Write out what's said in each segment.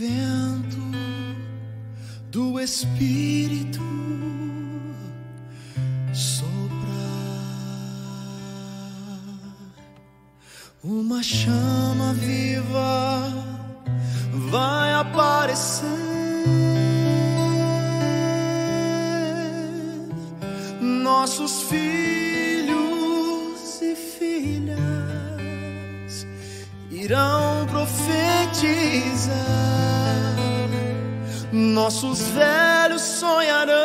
vento do Espírito uma chama viva vai aparecer. Nossos filhos e filhas irão profetizar. Nossos velhos sonharão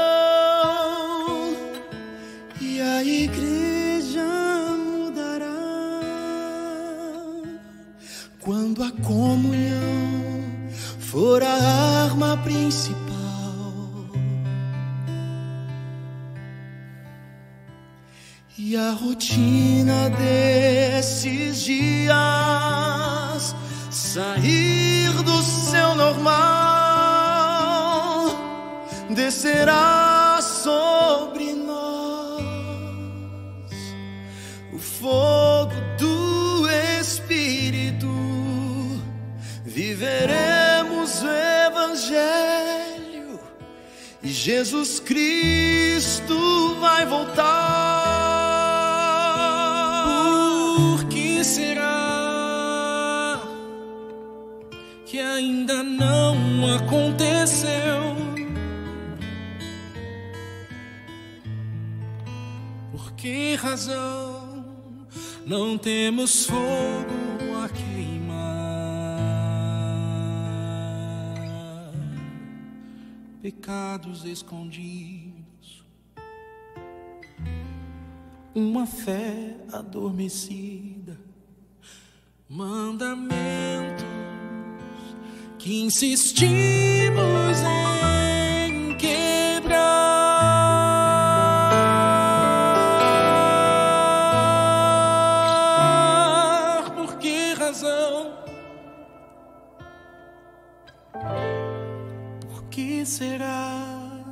e a igreja quando a comunhão for a arma principal. E a rotina desses dias sair do seu normal, descerá sobre nós o fogo do Espírito. Viveremos o Evangelho e Jesus Cristo vai voltar. Por que será que ainda não aconteceu? Por que razão não temos fogo a queimar? Pecados escondidos, uma fé adormecida, mandamentos que insistimos em quebrar. Por que razão? Por que será?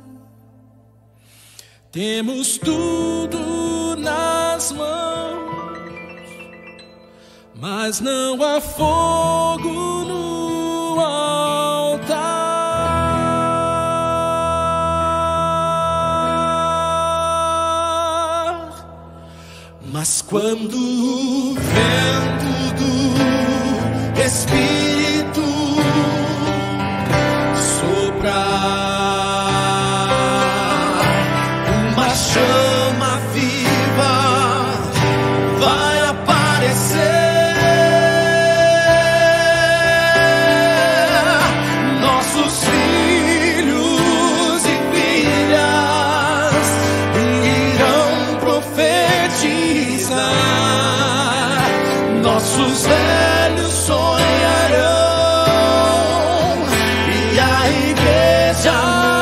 Temos tudo nas mãos, mas não há fogo no altar. Mas quando o vento do Espírito soprar, chama viva vai aparecer. Nossos filhos e filhas irão profetizar. Nossos velhos sonharão e a igreja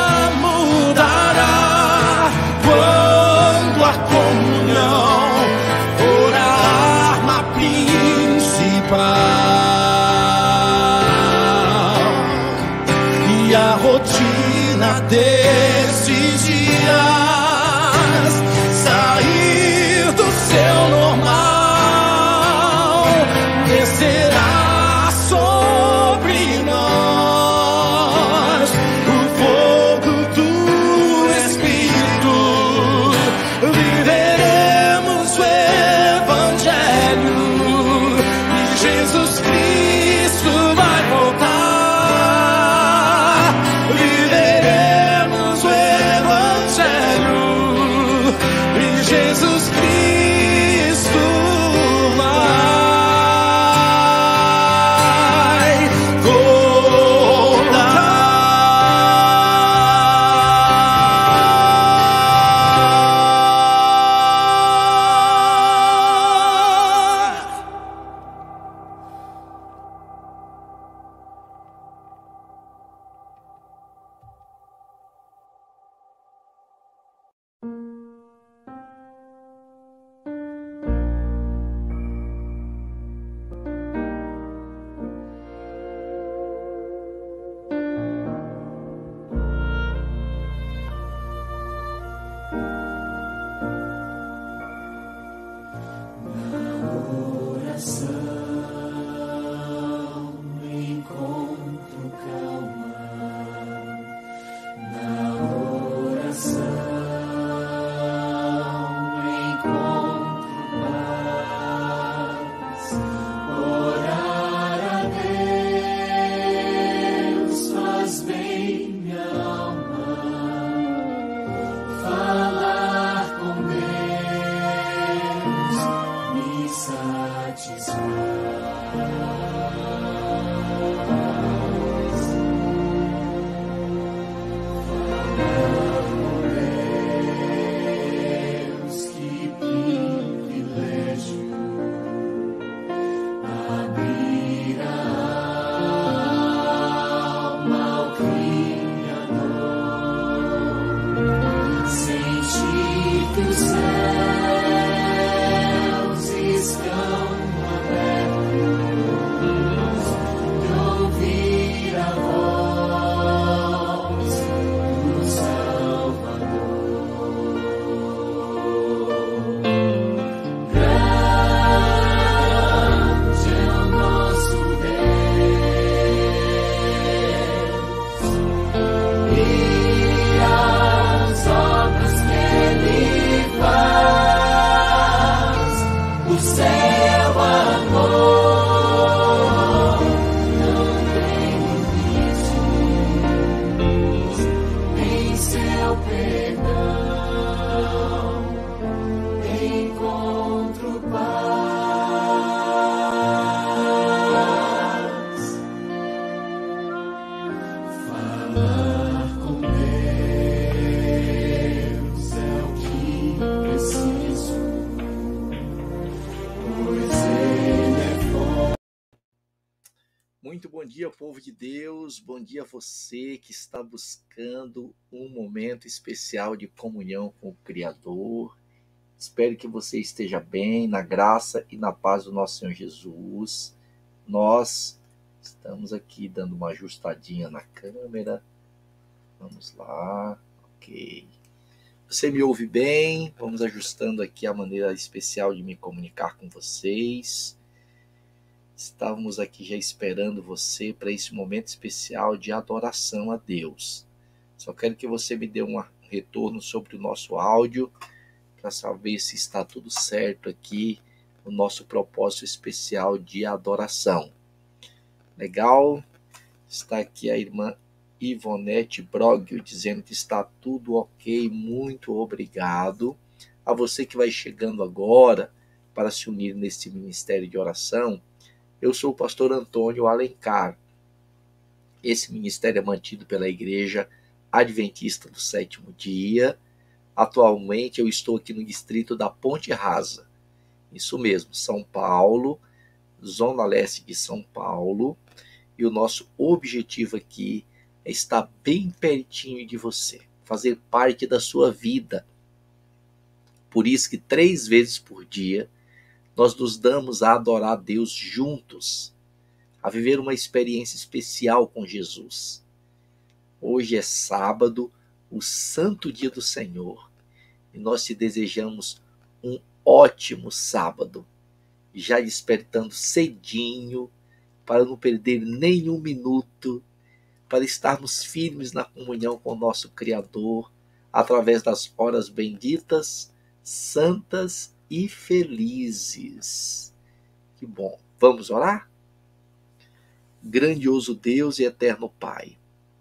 e a rotina desses dias sair do seu normal, descerá sobre nós o fogo do Espírito. Viveremos o Evangelho e Jesus Cristo vai voltar. Jesus Cristo vai Muito bom dia, povo de Deus. Bom dia a você que está buscando um momento especial de comunhão com o Criador. Espero que você esteja bem, na graça e na paz do nosso Senhor Jesus. Nós estamos aqui dando uma ajustadinha na câmera. Vamos lá. Ok. Você me ouve bem? Vamos ajustando aqui a maneira especial de me comunicar com vocês. Estávamos aqui já esperando você para esse momento especial de adoração a Deus. Só quero que você me dê um retorno sobre o nosso áudio, para saber se está tudo certo aqui, o nosso propósito especial de adoração. Legal? Está aqui a irmã Ivonete Brogio dizendo que está tudo ok, muito obrigado. A você que vai chegando agora para se unir nesse ministério de oração, eu sou o pastor Antônio Alencar. Esse ministério é mantido pela Igreja Adventista do Sétimo Dia. Atualmente eu estou aqui no distrito da Ponte Rasa. Isso mesmo, São Paulo, Zona Leste de São Paulo. E o nosso objetivo aqui é estar bem pertinho de você, fazer parte da sua vida. Por isso que 3 vezes por dia nós nos damos a adorar a Deus juntos, a viver uma experiência especial com Jesus. Hoje é sábado, o santo dia do Senhor, e nós te desejamos um ótimo sábado, já despertando cedinho, para não perder nenhum minuto, para estarmos firmes na comunhão com o nosso Criador, através das horas benditas, santas e felizes. Que bom. Vamos orar? Grandioso Deus e eterno Pai,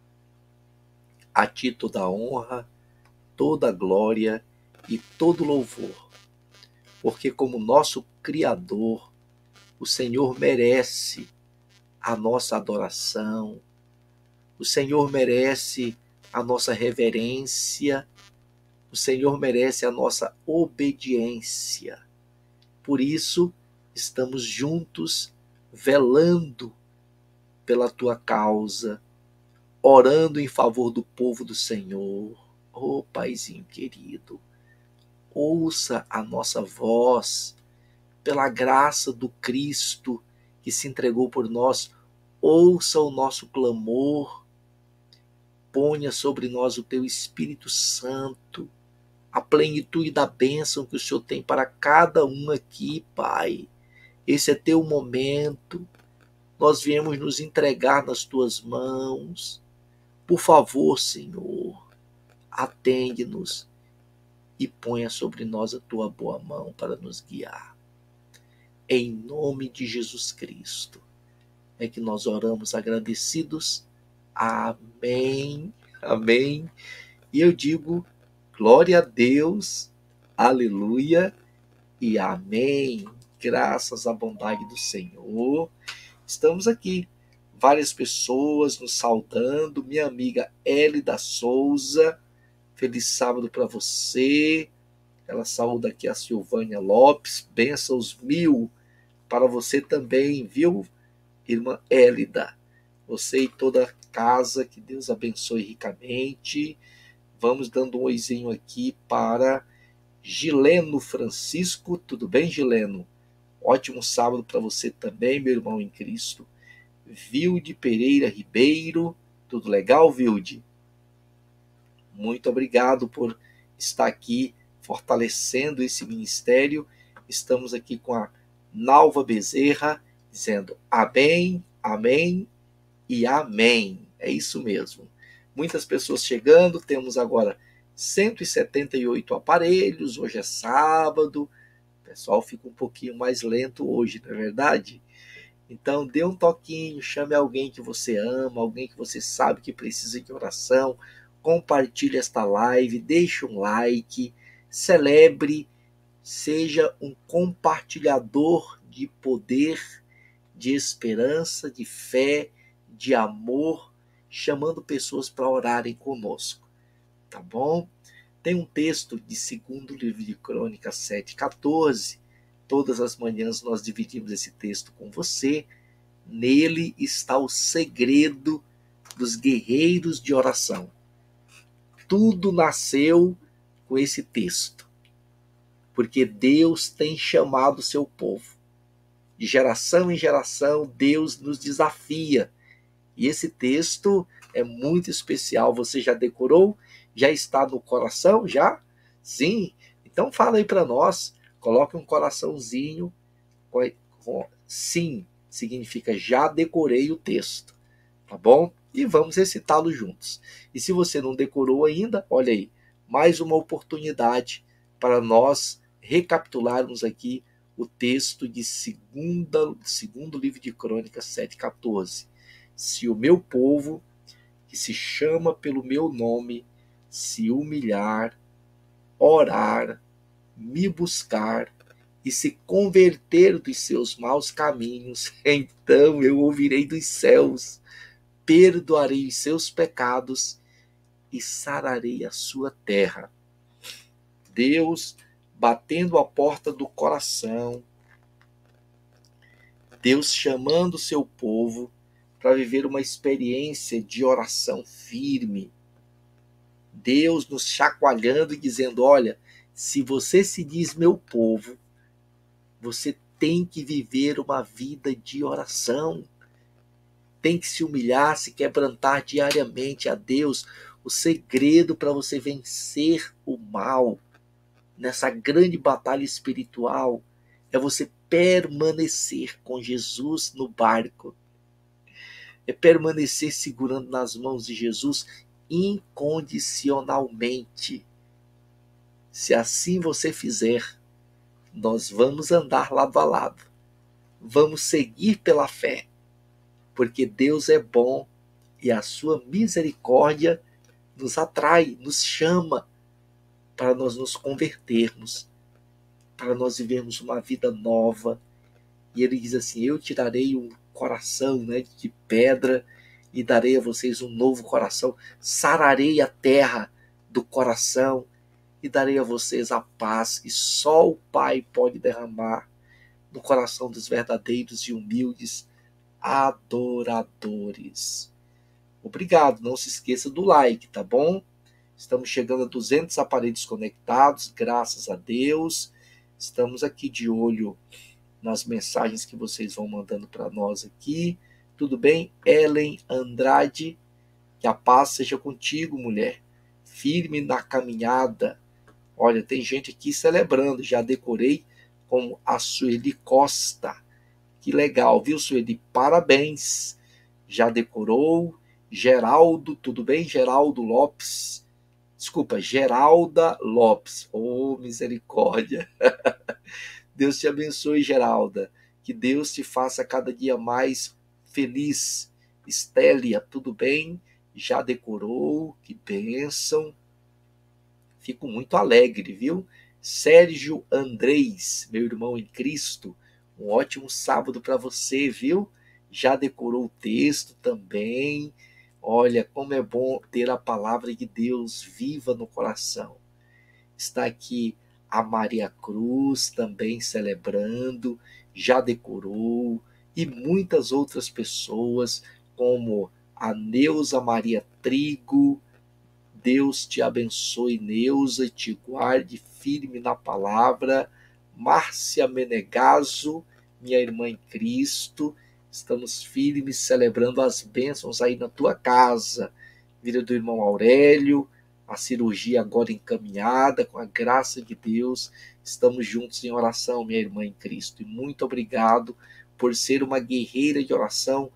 a Ti toda a honra, toda a glória e todo louvor, porque como nosso Criador, o Senhor merece a nossa adoração, o Senhor merece a nossa reverência, o Senhor merece a nossa obediência. Por isso, estamos juntos, velando pela Tua causa, orando em favor do povo do Senhor. Oh, Paizinho querido, ouça a nossa voz, pela graça do Cristo que se entregou por nós, ouça o nosso clamor, ponha sobre nós o Teu Espírito Santo, a plenitude da bênção que o Senhor tem para cada um aqui, Pai. Esse é Teu momento, nós viemos nos entregar nas Tuas mãos. Por favor, Senhor, atende-nos e ponha sobre nós a Tua boa mão para nos guiar. Em nome de Jesus Cristo é que nós oramos agradecidos. Amém, amém. E eu digo, glória a Deus, aleluia e amém. Graças à bondade do Senhor. Estamos aqui, várias pessoas nos saudando. Minha amiga Elida Souza, feliz sábado para você. Ela saúda aqui a Silvânia Lopes, bênçãos 1000 para você também, viu, irmã Elida? Você e toda a casa, que Deus abençoe ricamente. Vamos dando um oizinho aqui para Gileno Francisco. Tudo bem, Gileno? Ótimo sábado para você também, meu irmão em Cristo. Vilde Pereira Ribeiro. Tudo legal, Vilde? Muito obrigado por estar aqui fortalecendo esse ministério. Estamos aqui com a Nalva Bezerra, dizendo amém, amém e amém. É isso mesmo. Muitas pessoas chegando, temos agora 178 aparelhos, hoje é sábado, o pessoal fica um pouquinho mais lento hoje, não é verdade? Então dê um toquinho, chame alguém que você ama, alguém que você sabe que precisa de oração, compartilhe esta live, deixe um like, celebre, seja um compartilhador de poder, de esperança, de fé, de amor, chamando pessoas para orarem conosco, tá bom? Tem um texto de 2º livro de Crônicas 7:14, todas as manhãs nós dividimos esse texto com você, Nele está o segredo dos guerreiros de oração. Tudo nasceu com esse texto, porque Deus tem chamado o seu povo. De geração em geração, Deus nos desafia. E esse texto é muito especial. Você já decorou? Já está no coração? Já? Sim? Então fala aí para nós. Coloque um coraçãozinho. Sim, significa já decorei o texto. Tá bom? E vamos recitá-lo juntos. E se você não decorou ainda, olha aí, mais uma oportunidade para nós recapitularmos aqui o texto de segundo livro de Crônicas 7,14. Se o meu povo, que se chama pelo meu nome, se humilhar, orar, me buscar e se converter dos seus maus caminhos, então eu ouvirei dos céus, perdoarei os seus pecados e sararei a sua terra. Deus batendo a porta do coração, Deus chamando o seu povo para viver uma experiência de oração firme. Deus nos chacoalhando e dizendo, olha, se você se diz meu povo, você tem que viver uma vida de oração. Tem que se humilhar, se quebrantar diariamente a Deus. O segredo para você vencer o mal nessa grande batalha espiritual é você permanecer com Jesus no barco. É permanecer segurando nas mãos de Jesus incondicionalmente. Se assim você fizer, nós vamos andar lado a lado. Vamos seguir pela fé. Porque Deus é bom e a sua misericórdia nos atrai, nos chama para nós nos convertermos, para nós vivermos uma vida nova. E ele diz assim, eu tirarei um coração, de pedra e darei a vocês um novo coração, sararei a terra do coração e darei a vocês a paz que só o Pai pode derramar no coração dos verdadeiros e humildes adoradores. Obrigado, não se esqueça do like, tá bom? Estamos chegando a 200 aparelhos conectados, graças a Deus. Estamos aqui de olho nas mensagens que vocês vão mandando para nós aqui. Tudo bem? Ellen Andrade, que a paz seja contigo, mulher. Firme na caminhada. Olha, tem gente aqui celebrando, já decorei como a Sueli Costa. Que legal, viu, Sueli? Parabéns. Já decorou. Geraldo, tudo bem? Geraldo Lopes. Desculpa, Geralda Lopes. Oh, misericórdia. Deus te abençoe, Geralda. Que Deus te faça cada dia mais feliz. Estélia, tudo bem? Já decorou? Que bênção. Fico muito alegre, viu? Sérgio Andrés, meu irmão em Cristo. Um ótimo sábado para você, viu? Já decorou o texto também. Olha, como é bom ter a palavra de Deus viva no coração. Está aqui a Maria Cruz também celebrando, já decorou. E muitas outras pessoas, como a Neuza Maria Trigo. Deus te abençoe, Neuza, e te guarde firme na palavra. Márcia Menegaso, minha irmã em Cristo, estamos firmes celebrando as bênçãos aí na tua casa. Vida do irmão Aurélio, a cirurgia agora encaminhada, com a graça de Deus. Estamos juntos em oração, minha irmã em Cristo. E muito obrigado por ser uma guerreira de oração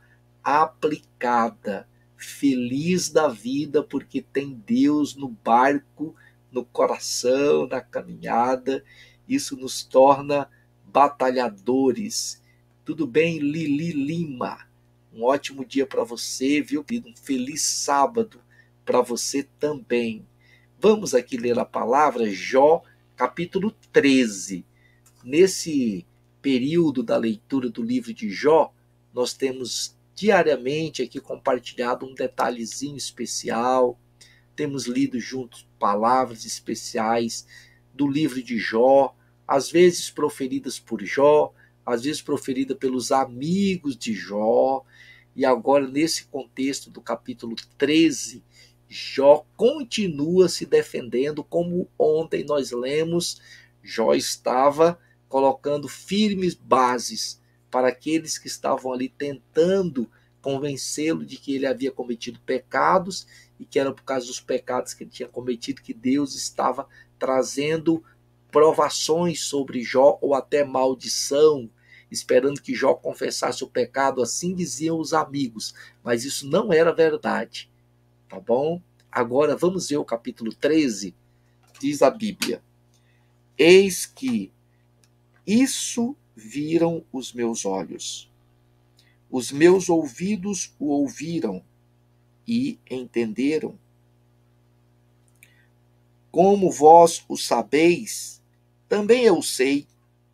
aplicada. Feliz da vida, porque tem Deus no barco, no coração, na caminhada. Isso nos torna batalhadores. Tudo bem, Lili Lima? Um ótimo dia para você, viu, querido? Um feliz sábado para você também. Vamos aqui ler a palavra Jó, capítulo 13. Nesse período da leitura do livro de Jó, nós temos diariamente aqui compartilhado um detalhezinho especial. Temos lido juntos palavras especiais do livro de Jó, às vezes proferidas por Jó, às vezes proferida pelos amigos de Jó, e agora nesse contexto do capítulo 13, Jó continua se defendendo, como ontem nós lemos. Jó estava colocando firmes bases para aqueles que estavam ali tentando convencê-lo de que ele havia cometido pecados e que era por causa dos pecados que ele tinha cometido que Deus estava trazendo provações sobre Jó ou até maldição, esperando que Jó confessasse o pecado, assim diziam os amigos, mas isso não era verdade, tá bom? Agora vamos ver o capítulo 13, diz a Bíblia: eis que isso viram os meus olhos, os meus ouvidos o ouviram e entenderam. Como vós o sabeis, também eu sei.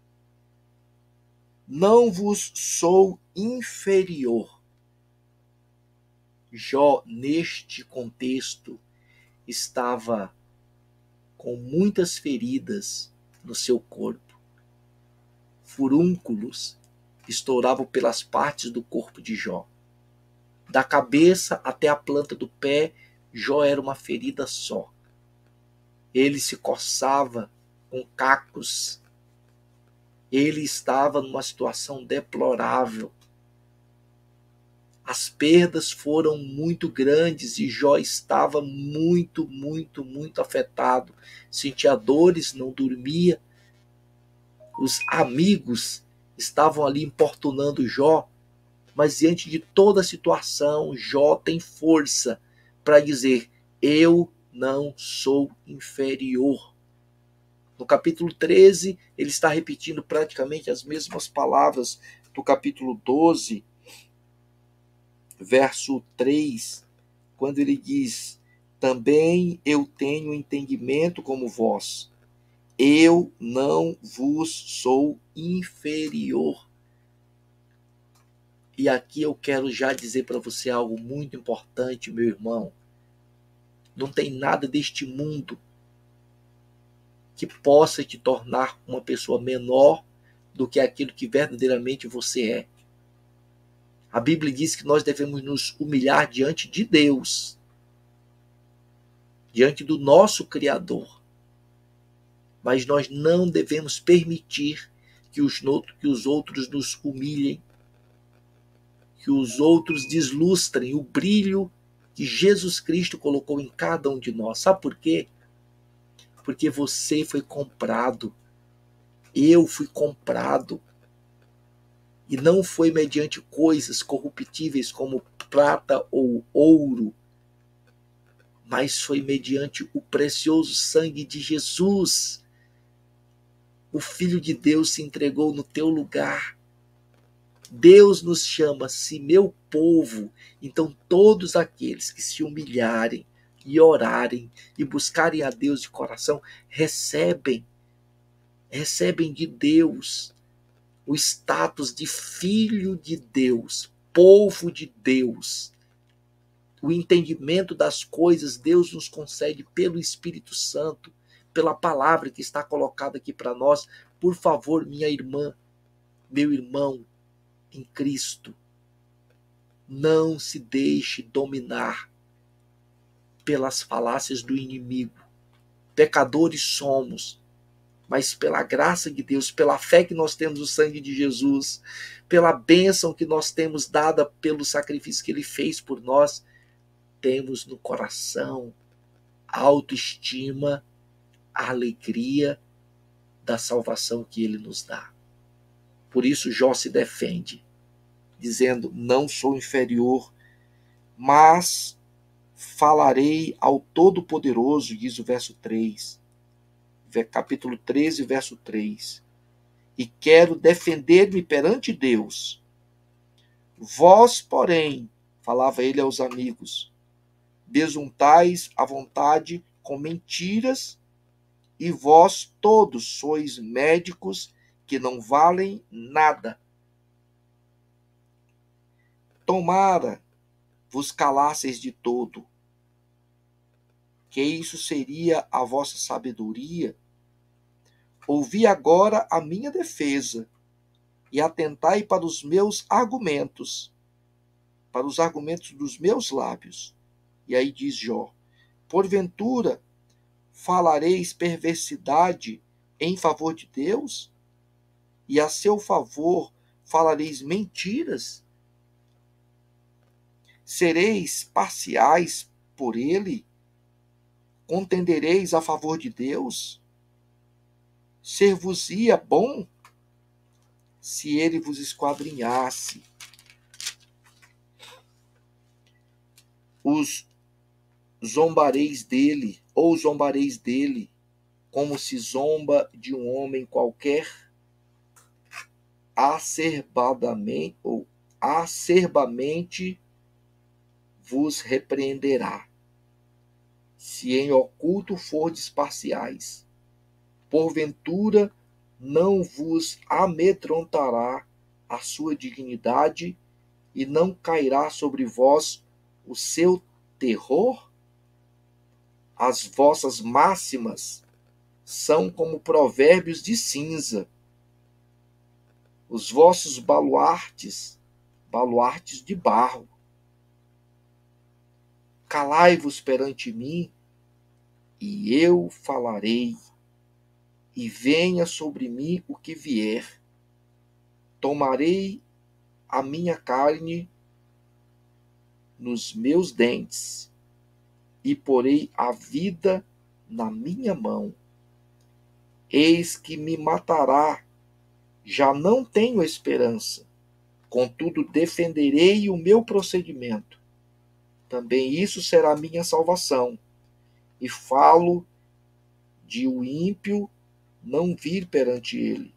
Não vos sou inferior. Jó, neste contexto, estava com muitas feridas no seu corpo. Furúnculos estouravam pelas partes do corpo de Jó. Da cabeça até a planta do pé, Jó era uma ferida só. Ele se coçava com cacos. Ele estava numa situação deplorável. As perdas foram muito grandes e Jó estava muito afetado. Sentia dores, não dormia. Os amigos estavam ali importunando Jó, mas diante de toda a situação, Jó tem força para dizer: eu não sou inferior. No capítulo 13, ele está repetindo praticamente as mesmas palavras do capítulo 12, verso 3, quando ele diz: também eu tenho entendimento como vós, eu não vos sou inferior. E aqui eu quero já dizer para você algo muito importante, meu irmão. Não tem nada deste mundo que possa te tornar uma pessoa menor do que aquilo que verdadeiramente você é. A Bíblia diz que nós devemos nos humilhar diante de Deus, diante do nosso Criador. Mas nós não devemos permitir que os outros nos humilhem, que os outros deslustrem o brilho que Jesus Cristo colocou em cada um de nós. Sabe por quê? Porque você foi comprado. Eu fui comprado. E não foi mediante coisas corruptíveis como prata ou ouro, mas foi mediante o precioso sangue de Jesus. O Filho de Deus se entregou no teu lugar. Deus nos chama, se meu povo, então todos aqueles que se humilharem e orarem e buscarem a Deus de coração, recebem de Deus o status de filho de Deus, povo de Deus. O entendimento das coisas Deus nos concede pelo Espírito Santo, pela palavra que está colocada aqui para nós. Por favor, minha irmã, meu irmão em Cristo, não se deixe dominar pelas falácias do inimigo. Pecadores somos, mas pela graça de Deus, pela fé que nós temos no sangue de Jesus, pela bênção que nós temos dada pelo sacrifício que Ele fez por nós, temos no coração a autoestima, a alegria da salvação que Ele nos dá. Por isso Jó se defende, dizendo: não sou inferior, mas falarei ao Todo-Poderoso, diz o verso 3. Capítulo 13, verso 3. E quero defender-me perante Deus. Vós, porém, falava ele aos amigos, besuntais a vontade com mentiras, e vós todos sois médicos que não valem nada. Tomara vos calasseis de todo, que isso seria a vossa sabedoria. Ouvi agora a minha defesa. e atentai para os meus argumentos, para os argumentos dos meus lábios. E aí diz Jó: porventura falareis perversidade em favor de Deus? E a seu favor falareis mentiras? Sereis parciais por ele? Contendereis a favor de Deus? Ser-vos-ia bom se ele vos esquadrinhasse. Os zombareis dele, ou zombareis dele, como se zomba de um homem qualquer, acerbamente vos repreenderá. Se em oculto fordes parciais, porventura não vos amedrontará a sua dignidade e não cairá sobre vós o seu terror? As vossas máximas são como provérbios de cinza, os vossos baluartes de barro. Calai-vos perante mim, e eu falarei, e venha sobre mim o que vier. Tomarei a minha carne nos meus dentes, e porei a vida na minha mão. Eis que me matará, já não tenho esperança, contudo defenderei o meu procedimento. Também isso será minha salvação. E falo de o ímpio não vir perante ele.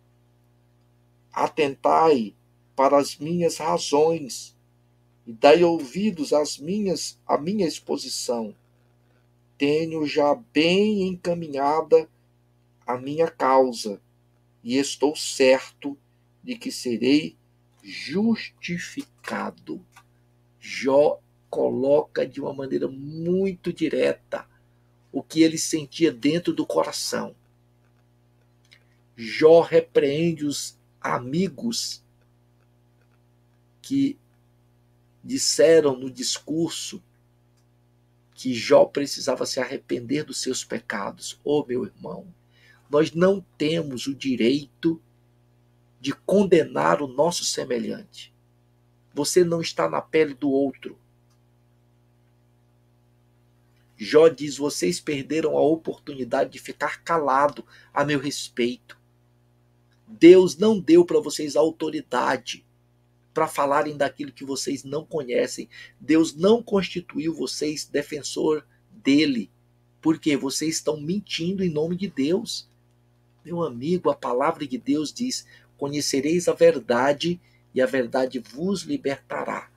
Atentai para as minhas razões, e dai ouvidos à minha exposição. Tenho já bem encaminhada a minha causa, e estou certo de que serei justificado. Jó coloca de uma maneira muito direta o que ele sentia dentro do coração. Jó repreende os amigos que disseram no discurso que Jó precisava se arrepender dos seus pecados. Oh, meu irmão, nós não temos o direito de condenar o nosso semelhante. Você não está na pele do outro. Jó diz: vocês perderam a oportunidade de ficar calado a meu respeito. Deus não deu para vocês autoridade para falarem daquilo que vocês não conhecem. Deus não constituiu vocês defensor dele, porque vocês estão mentindo em nome de Deus. Meu amigo, a palavra de Deus diz: conhecereis a verdade e a verdade vos libertará.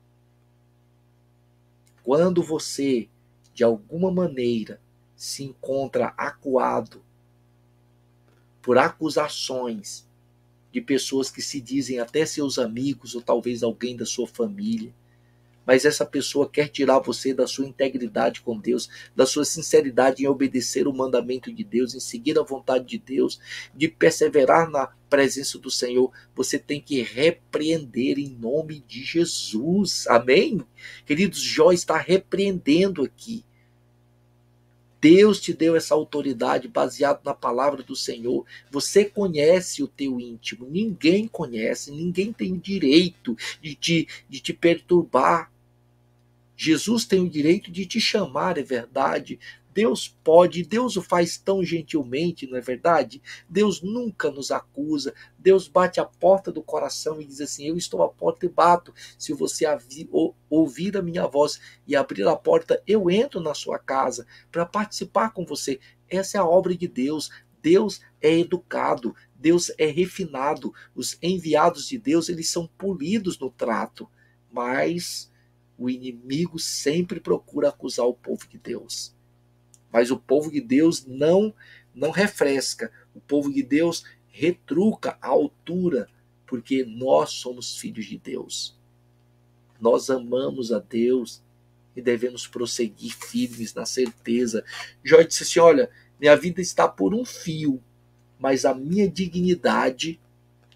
Quando você, de alguma maneira, se encontra acuado por acusações de pessoas que se dizem até seus amigos ou talvez alguém da sua família, mas essa pessoa quer tirar você da sua integridade com Deus, da sua sinceridade em obedecer o mandamento de Deus, em seguir a vontade de Deus, de perseverar na presença do Senhor, você tem que repreender em nome de Jesus. Amém? Queridos, Jó está repreendendo aqui. Deus te deu essa autoridade baseado na palavra do Senhor. Você conhece o teu íntimo. Ninguém conhece, ninguém tem o direito de te perturbar. Jesus tem o direito de te chamar, é verdade. Deus pode, Deus o faz tão gentilmente, não é verdade? Deus nunca nos acusa. Deus bate a porta do coração e diz assim: eu estou à porta e bato. Se você ouvir a minha voz e abrir a porta, eu entro na sua casa para participar com você. Essa é a obra de Deus. Deus é educado, Deus é refinado. Os enviados de Deus, eles são polidos no trato. Mas o inimigo sempre procura acusar o povo de Deus. Mas o povo de Deus não refresca. O povo de Deus retruca a altura, porque nós somos filhos de Deus. Nós amamos a Deus e devemos prosseguir firmes na certeza. Jó disse assim: olha, minha vida está por um fio, mas a minha dignidade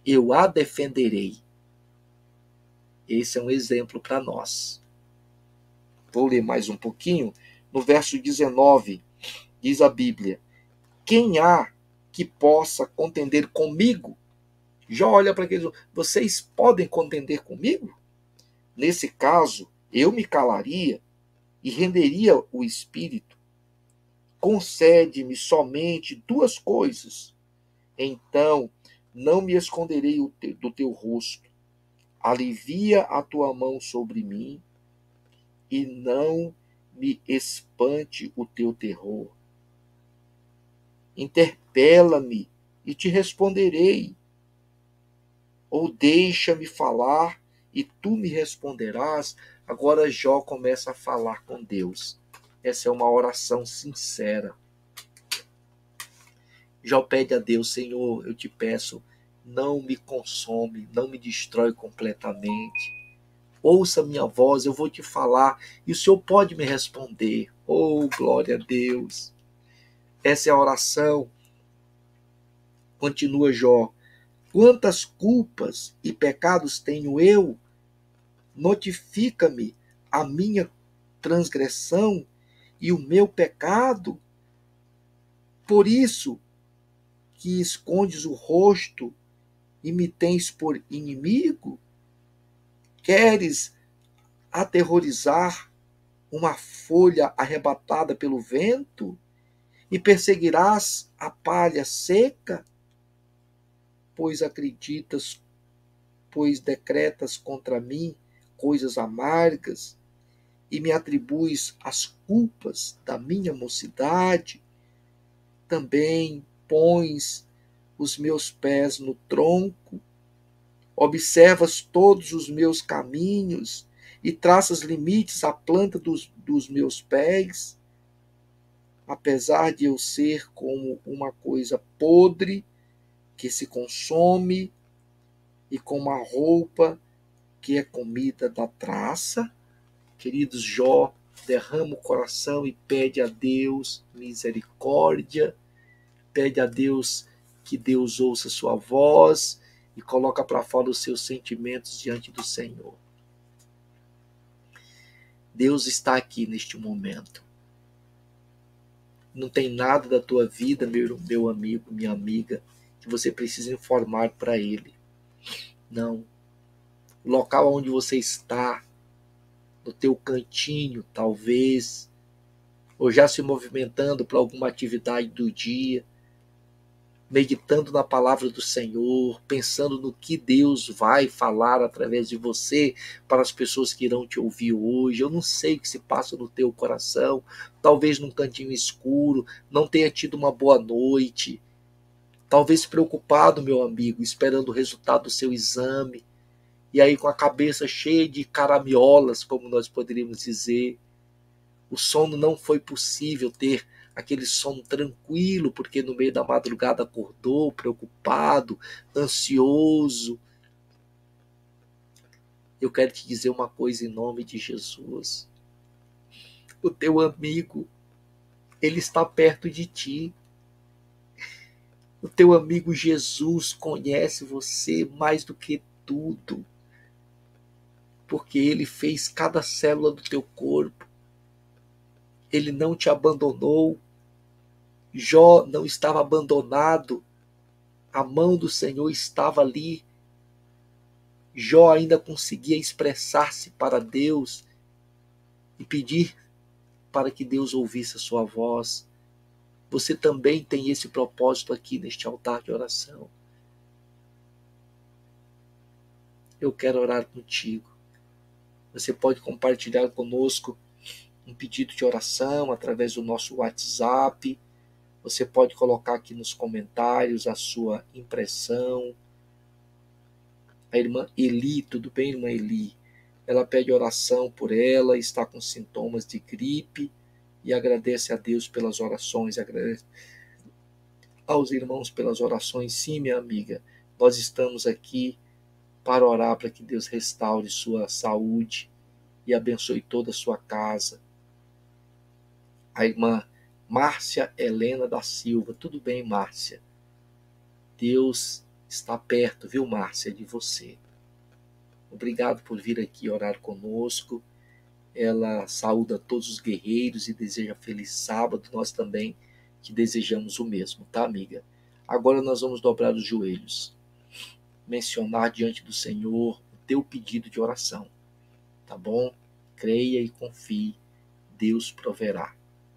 eu a defenderei. Esse é um exemplo para nós. Vou ler mais um pouquinho. No verso 19, diz a Bíblia: quem há que possa contender comigo? Jó olha para aqueles: vocês podem contender comigo? Nesse caso, eu me calaria e renderia o espírito. Concede-me somente duas coisas, então não me esconderei do teu rosto. Alivia a tua mão sobre mim e não me espante o teu terror. Interpela-me e te responderei. Ou deixa-me falar e tu me responderás. Agora Jó começa a falar com Deus. Essa é uma oração sincera. Jó pede a Deus: Senhor, eu te peço, não me consome, não me destrói completamente. Ouça minha voz, eu vou te falar e o Senhor pode me responder. Oh, glória a Deus. Essa é a oração. Continua Jó: quantas culpas e pecados tenho eu? Notifica-me a minha transgressão e o meu pecado. Por isso que escondes o rosto e me tens por inimigo? Queres aterrorizar uma folha arrebatada pelo vento? E perseguirás a palha seca? Pois decretas contra mim coisas amargas e me atribuis as culpas da minha mocidade. Também pões os meus pés no tronco, observas todos os meus caminhos e traças limites à planta dos meus pés. Apesar de eu ser como uma coisa podre que se consome e como a roupa que é comida da traça. Queridos, Jó derrama o coração e pede a Deus misericórdia, pede a Deus que Deus ouça sua voz e coloca para fora os seus sentimentos diante do Senhor. Deus está aqui neste momento. Não tem nada da tua vida, meu amigo, minha amiga, que você precisa informar para Ele. Não. O local onde você está, no teu cantinho, talvez, ou já se movimentando para alguma atividade do dia, meditando na palavra do Senhor, pensando no que Deus vai falar através de você para as pessoas que irão te ouvir hoje. Eu não sei o que se passa no teu coração, talvez num cantinho escuro, não tenha tido uma boa noite, talvez preocupado, meu amigo, esperando o resultado do seu exame, e aí com a cabeça cheia de caramiolas, como nós poderíamos dizer. O sono não foi possível ter aquele sono tranquilo, porque no meio da madrugada acordou preocupado, ansioso. Eu quero te dizer uma coisa em nome de Jesus. O teu amigo, ele está perto de ti. O teu amigo Jesus conhece você mais do que tudo, porque ele fez cada célula do teu corpo. Ele não te abandonou. Jó não estava abandonado. A mão do Senhor estava ali. Jó ainda conseguia expressar-se para Deus e pedir para que Deus ouvisse a sua voz. Você também tem esse propósito aqui neste altar de oração. Eu quero orar contigo. Você pode compartilhar conosco um pedido de oração através do nosso WhatsApp. Você pode colocar aqui nos comentários a sua impressão. A irmã Eli, tudo bem, irmã Eli? Ela pede oração por ela, está com sintomas de gripe e agradece a Deus pelas orações, agradece aos irmãos pelas orações. Sim, minha amiga, nós estamos aqui para orar para que Deus restaure sua saúde e abençoe toda a sua casa. A irmã Márcia Helena da Silva. Tudo bem, Márcia? Deus está perto, viu, Márcia, de você. Obrigado por vir aqui orar conosco. Ela saúda todos os guerreiros e deseja feliz sábado. Nós também que desejamos o mesmo, tá, amiga? Agora nós vamos dobrar os joelhos, mencionar diante do Senhor o teu pedido de oração, tá bom? Creia e confie, Deus proverá.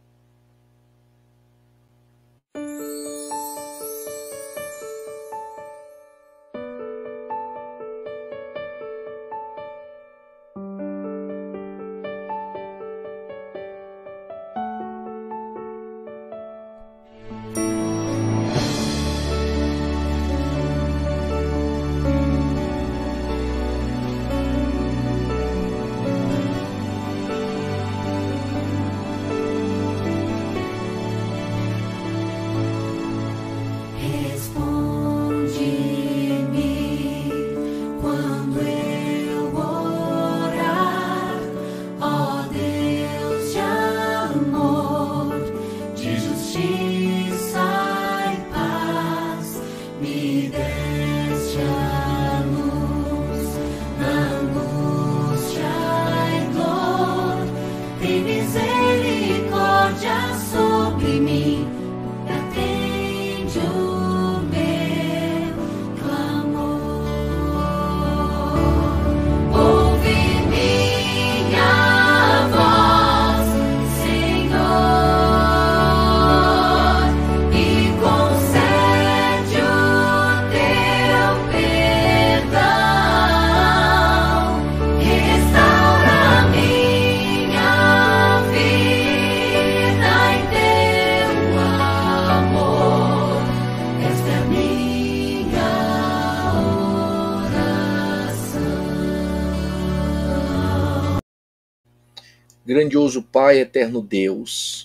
Grandioso Pai, eterno Deus,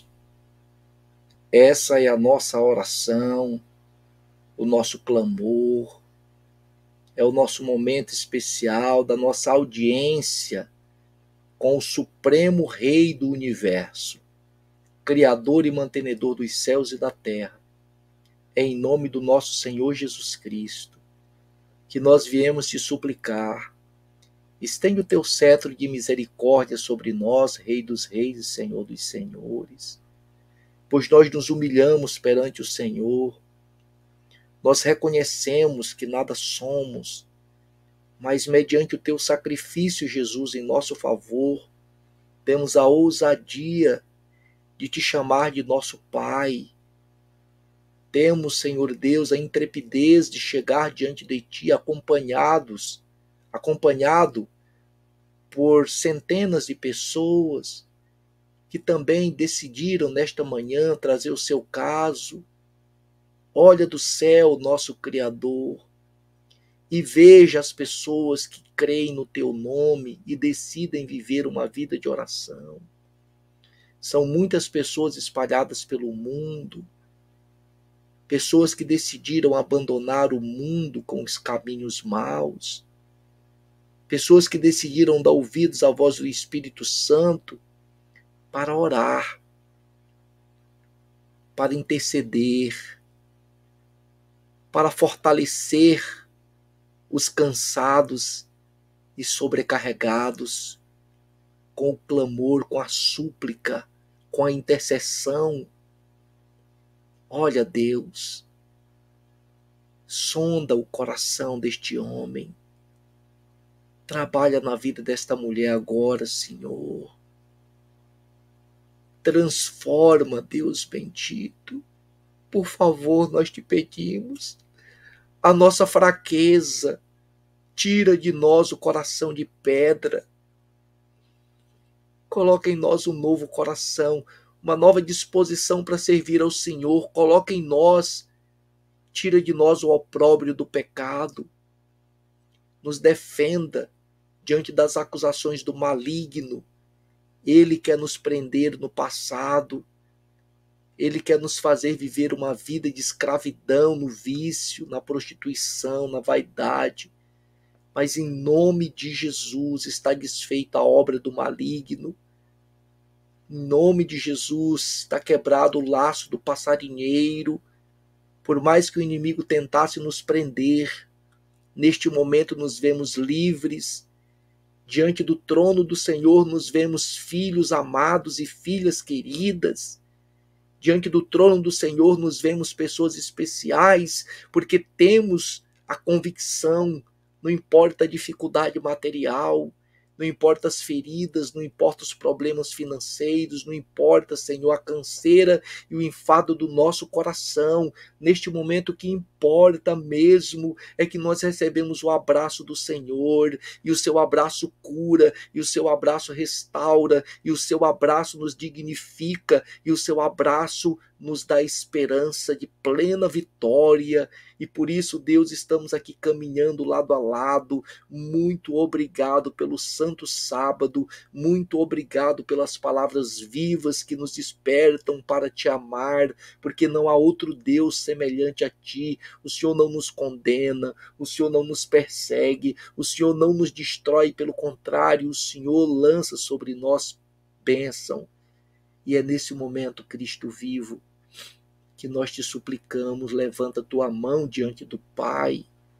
essa é a nossa oração, o nosso clamor, é o nosso momento especial da nossa audiência com o Supremo Rei do Universo, Criador e mantenedor dos céus e da terra. É em nome do nosso Senhor Jesus Cristo que nós viemos te suplicar. Estende o teu cetro de misericórdia sobre nós, Rei dos reis e Senhor dos senhores, pois nós nos humilhamos perante o Senhor. Nós reconhecemos que nada somos, mas mediante o teu sacrifício, Jesus, em nosso favor, temos a ousadia de te chamar de nosso Pai. Temos, Senhor Deus, a intrepidez de chegar diante de ti acompanhado por centenas de pessoas que também decidiram nesta manhã trazer o seu caso. Olha do céu, nosso Criador, e veja as pessoas que creem no teu nome e decidem viver uma vida de oração. São muitas pessoas espalhadas pelo mundo, pessoas que decidiram abandonar o mundo com os caminhos maus, pessoas que decidiram dar ouvidos à voz do Espírito Santo para orar, para interceder, para fortalecer os cansados e sobrecarregados com o clamor, com a súplica, com a intercessão. Olha, Deus, sonda o coração deste homem. Trabalha na vida desta mulher agora, Senhor. Transforma, Deus bendito. Por favor, nós te pedimos. A nossa fraqueza, tira de nós o coração de pedra. Coloca em nós um novo coração, uma nova disposição para servir ao Senhor. Coloca em nós, tira de nós o opróbrio do pecado. Nos defenda diante das acusações do maligno. Ele quer nos prender no passado. Ele quer nos fazer viver uma vida de escravidão no vício, na prostituição, na vaidade. Mas em nome de Jesus está desfeita a obra do maligno. Em nome de Jesus está quebrado o laço do passarinheiro. Por mais que o inimigo tentasse nos prender, neste momento nos vemos livres. Diante do trono do Senhor nos vemos filhos amados e filhas queridas. Diante do trono do Senhor nos vemos pessoas especiais, porque temos a convicção, não importa a dificuldade material, não importa as feridas, não importa os problemas financeiros, não importa, Senhor, a canseira e o enfado do nosso coração. Neste momento, o que importa mesmo é que nós recebemos o abraço do Senhor, e o seu abraço cura, e o seu abraço restaura, e o seu abraço nos dignifica, e o seu abraço nos dá esperança de plena vitória. E por isso, Deus, estamos aqui caminhando lado a lado. Muito obrigado pelo santo sábado, muito obrigado pelas palavras vivas que nos despertam para te amar, porque não há outro Deus semelhante a ti. O Senhor não nos condena, o Senhor não nos persegue, o Senhor não nos destrói, pelo contrário, o Senhor lança sobre nós bênção. E é nesse momento, Cristo vivo, que nós te suplicamos, levanta tua mão diante do Pai.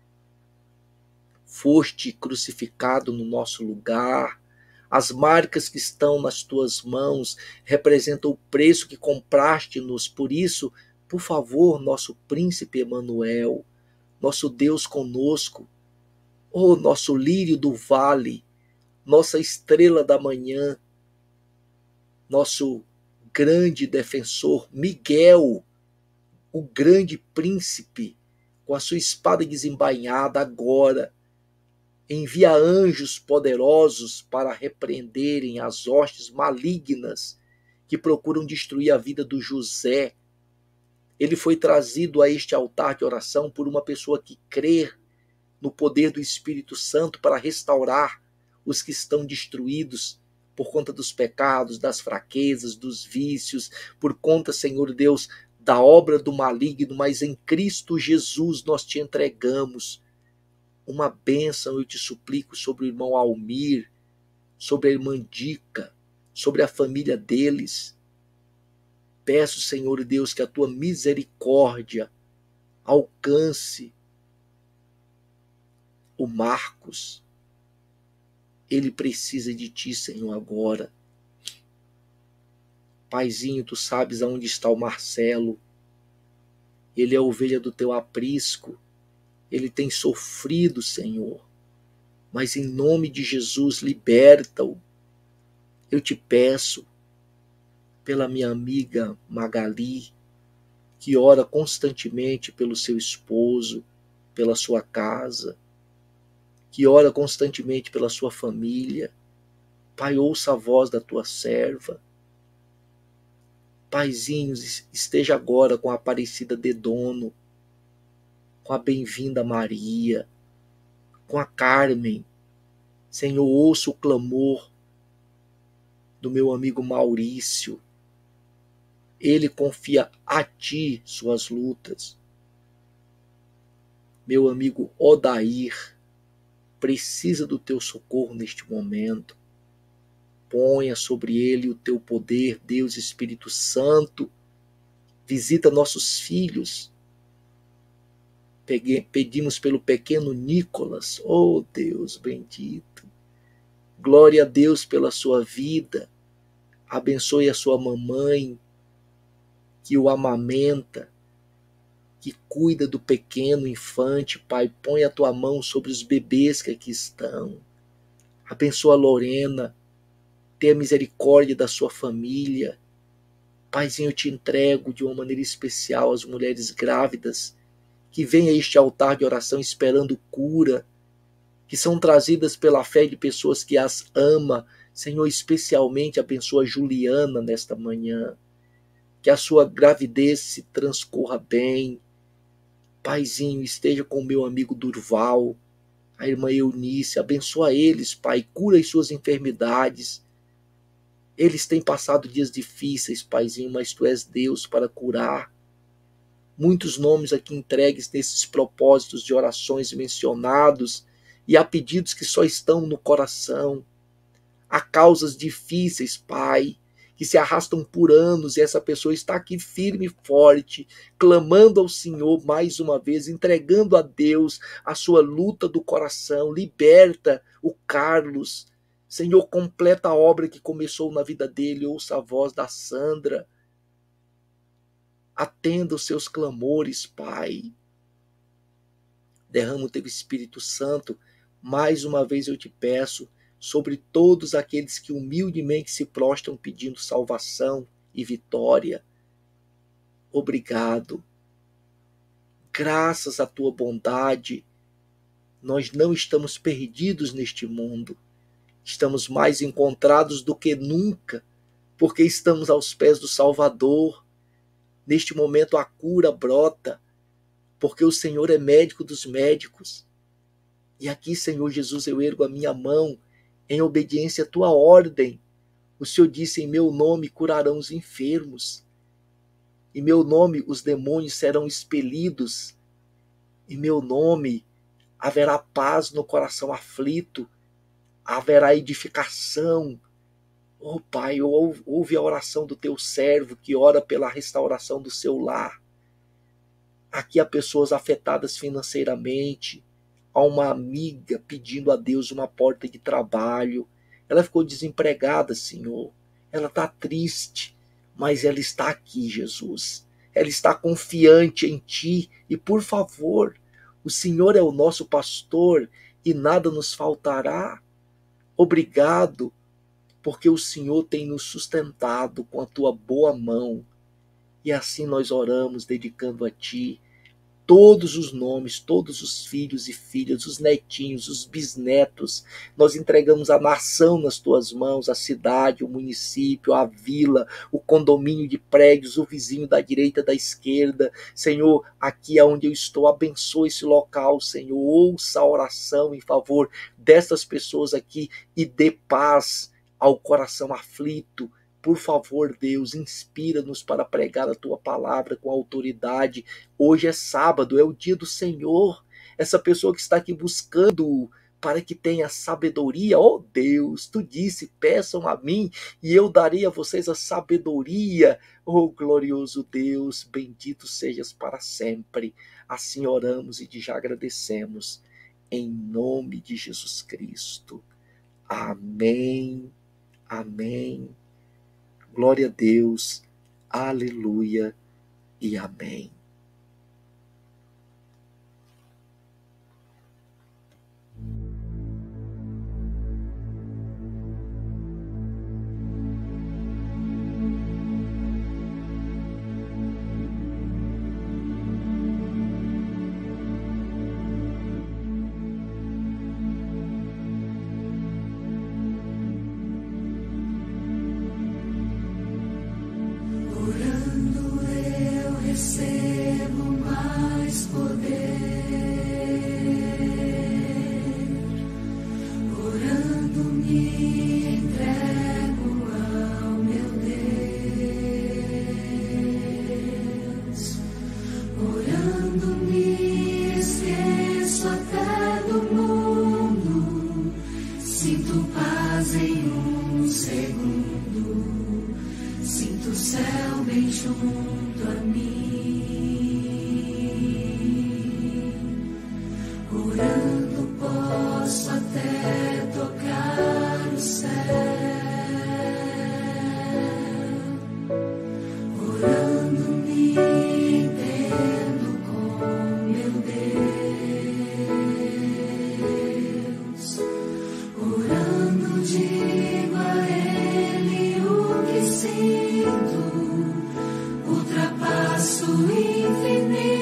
Foste crucificado no nosso lugar. As marcas que estão nas tuas mãos representam o preço que compraste-nos. Por isso, por favor, nosso príncipe Emanuel, nosso Deus conosco, nosso lírio do vale, nossa estrela da manhã, nosso grande defensor, Miguel, o grande príncipe, com a sua espada desembainhada agora, envia anjos poderosos para repreenderem as hostes malignas que procuram destruir a vida do José. Ele foi trazido a este altar de oração por uma pessoa que crê no poder do Espírito Santo para restaurar os que estão destruídos por conta dos pecados, das fraquezas, dos vícios, por conta, Senhor Deus, da obra do maligno, mas em Cristo Jesus nós te entregamos uma bênção, eu te suplico, sobre o irmão Almir, sobre a irmã Dica, sobre a família deles. Peço, Senhor Deus, que a tua misericórdia alcance o Marcos. Ele precisa de ti, Senhor, agora. Paizinho, tu sabes aonde está o Marcelo. Ele é a ovelha do teu aprisco. Ele tem sofrido, Senhor. Mas em nome de Jesus, liberta-o. Eu te peço, pela minha amiga Magali, que ora constantemente pelo seu esposo, pela sua casa, que ora constantemente pela sua família. Pai, ouça a voz da tua serva. Paizinho, esteja agora com a Aparecida Dedono, com a Bem-vinda Maria, com a Carmen. Senhor, ouça o clamor do meu amigo Maurício. Ele confia a ti suas lutas. Meu amigo Odair precisa do teu socorro neste momento. Ponha sobre ele o teu poder, Deus Espírito Santo. Visita nossos filhos. Pedimos pelo pequeno Nicolas. Oh, Deus bendito. Glória a Deus pela sua vida. Abençoe a sua mamãe, que o amamenta, que cuida do pequeno infante. Pai, põe a tua mão sobre os bebês que aqui estão. Abençoa a Lorena. Tenha misericórdia da sua família. Paizinho, eu te entrego de uma maneira especial as mulheres grávidas que vêm a este altar de oração esperando cura, que são trazidas pela fé de pessoas que as amam. Senhor, especialmente abençoa a Juliana nesta manhã. Que a sua gravidez se transcorra bem. Paizinho, esteja com o meu amigo Durval, a irmã Eunice. Abençoa eles, Pai. Cura as suas enfermidades. Eles têm passado dias difíceis, Paizinho, mas tu és Deus para curar. Muitos nomes aqui entregues nesses propósitos de orações mencionados, e há pedidos que só estão no coração. Há causas difíceis, Pai, que se arrastam por anos, e essa pessoa está aqui firme e forte, clamando ao Senhor mais uma vez, entregando a Deus a sua luta do coração. Liberta o Carlos. Senhor, completa a obra que começou na vida dele. Ouça a voz da Sandra. Atenda os seus clamores, Pai. Derrama o teu Espírito Santo. Mais uma vez eu te peço, sobre todos aqueles que humildemente se prostram pedindo salvação e vitória. Obrigado. Graças à tua bondade, nós não estamos perdidos neste mundo. Estamos mais encontrados do que nunca, porque estamos aos pés do Salvador. Neste momento a cura brota, porque o Senhor é médico dos médicos. E aqui, Senhor Jesus, eu ergo a minha mão em obediência à tua ordem. O Senhor disse: em meu nome curarão os enfermos. Em meu nome os demônios serão expelidos. Em meu nome haverá paz no coração aflito. Haverá edificação. Oh Pai, ouve a oração do teu servo que ora pela restauração do seu lar. Aqui há pessoas afetadas financeiramente. Há uma amiga pedindo a Deus uma porta de trabalho. Ela ficou desempregada, Senhor. Ela está triste, mas ela está aqui, Jesus. Ela está confiante em Ti. E por favor, o Senhor é o nosso pastor e nada nos faltará. Obrigado, porque o Senhor tem nos sustentado com a Tua boa mão. E assim nós oramos, dedicando a Ti todos os nomes, todos os filhos e filhas, os netinhos, os bisnetos. Nós entregamos a nação nas Tuas mãos, a cidade, o município, a vila, o condomínio de prédios, o vizinho da direita, da esquerda. Senhor, aqui onde eu estou, abençoa esse local, Senhor. Ouça a oração em favor dessas pessoas aqui e dê paz ao coração aflito. Por favor, Deus, inspira-nos para pregar a Tua palavra com autoridade. Hoje é sábado, é o dia do Senhor. Essa pessoa que está aqui buscando para que tenha sabedoria, oh Deus, Tu disse: peçam a mim e eu darei a vocês a sabedoria. Oh glorioso Deus, bendito sejas para sempre. Assim oramos e te já agradecemos. Em nome de Jesus Cristo. Amém. Amém. Glória a Deus, aleluia e amém.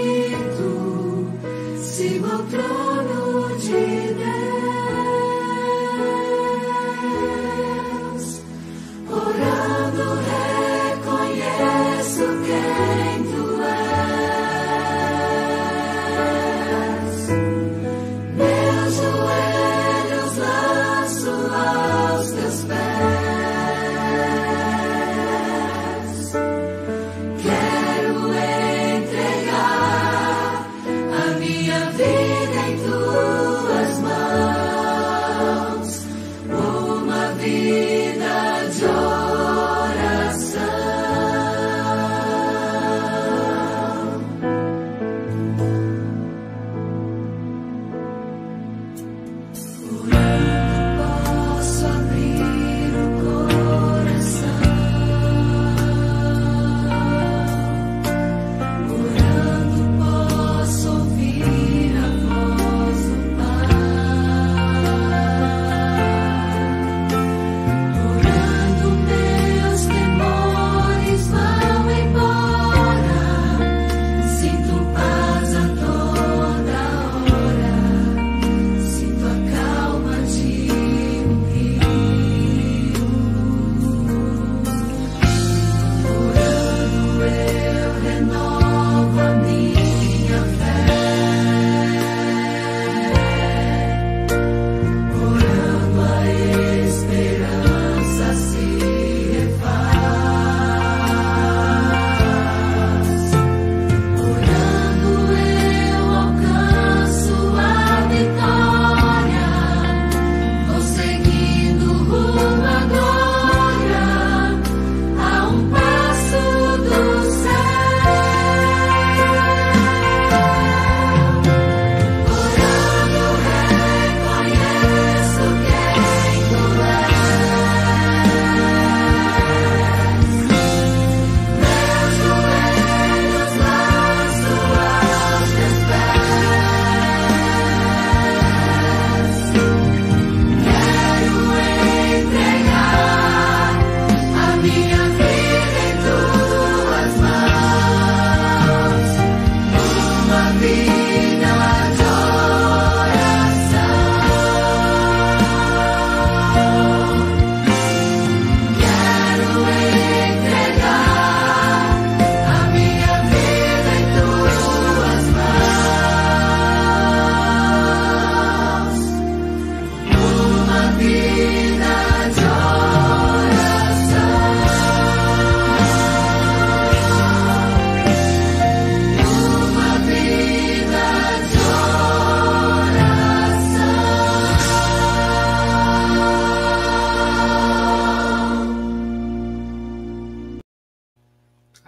Sigo ao trono de Deus.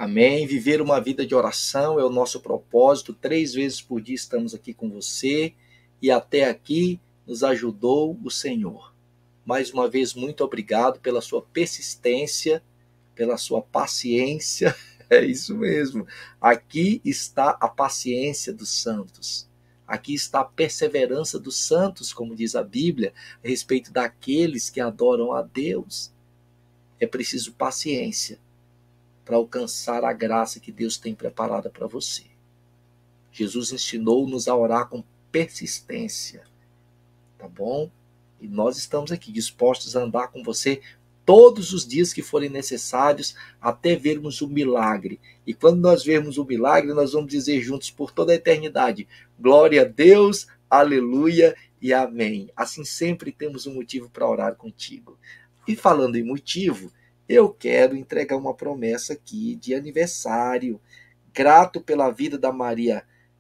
Amém? Viver uma vida de oração é o nosso propósito. 3 vezes por dia estamos aqui com você e até aqui nos ajudou o Senhor. Mais uma vez, muito obrigado pela sua persistência, pela sua paciência. É isso mesmo. Aqui está a paciência dos santos. Aqui está a perseverança dos santos, como diz a Bíblia, a respeito daqueles que adoram a Deus. É preciso paciência para alcançar a graça que Deus tem preparada para você. Jesus ensinou-nos a orar com persistência, tá bom? E nós estamos aqui dispostos a andar com você todos os dias que forem necessários até vermos o milagre. E quando nós vermos o milagre, nós vamos dizer juntos por toda a eternidade: glória a Deus, aleluia e amém. Assim sempre temos um motivo para orar contigo. E falando em motivo, eu quero entregar uma promessa aqui de aniversário. Grato pela vida da Maria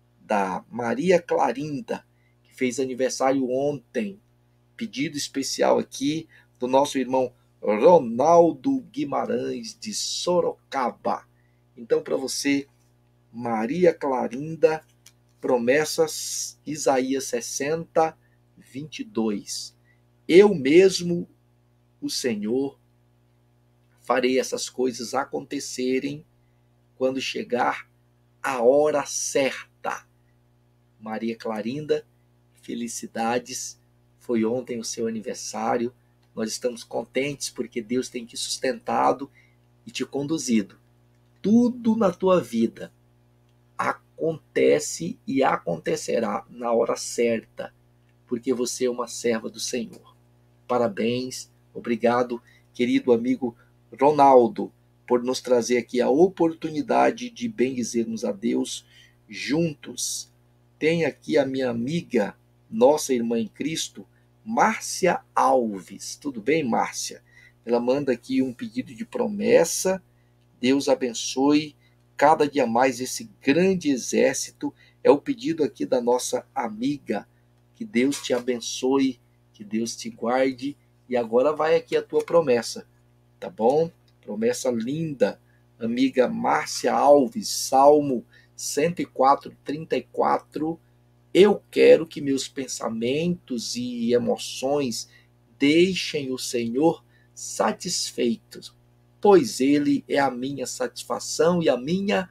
Clarinda, que fez aniversário ontem. Pedido especial aqui do nosso irmão Ronaldo Guimarães, de Sorocaba. Então, para você, Maria Clarinda, promessas, Isaías 60, 22. Eu mesmo, o Senhor, farei essas coisas acontecerem quando chegar a hora certa. Maria Clarinda, felicidades. Foi ontem o seu aniversário. Nós estamos contentes porque Deus tem te sustentado e te conduzido. Tudo na tua vida acontece e acontecerá na hora certa, porque você é uma serva do Senhor. Parabéns, obrigado, querido amigo Ronaldo, por nos trazer aqui a oportunidade de bendizermos a Deus juntos. Tem aqui a minha amiga, nossa irmã em Cristo, Márcia Alves. Tudo bem, Márcia? Ela manda aqui um pedido de promessa. Deus abençoe cada dia mais esse grande exército. É o pedido aqui da nossa amiga. Que Deus te abençoe, que Deus te guarde. E agora vai aqui a tua promessa, tá bom? Promessa linda, amiga Márcia Alves, Salmo 104, 34. Eu quero que meus pensamentos e emoções deixem o Senhor satisfeitos, pois Ele é a minha satisfação e a minha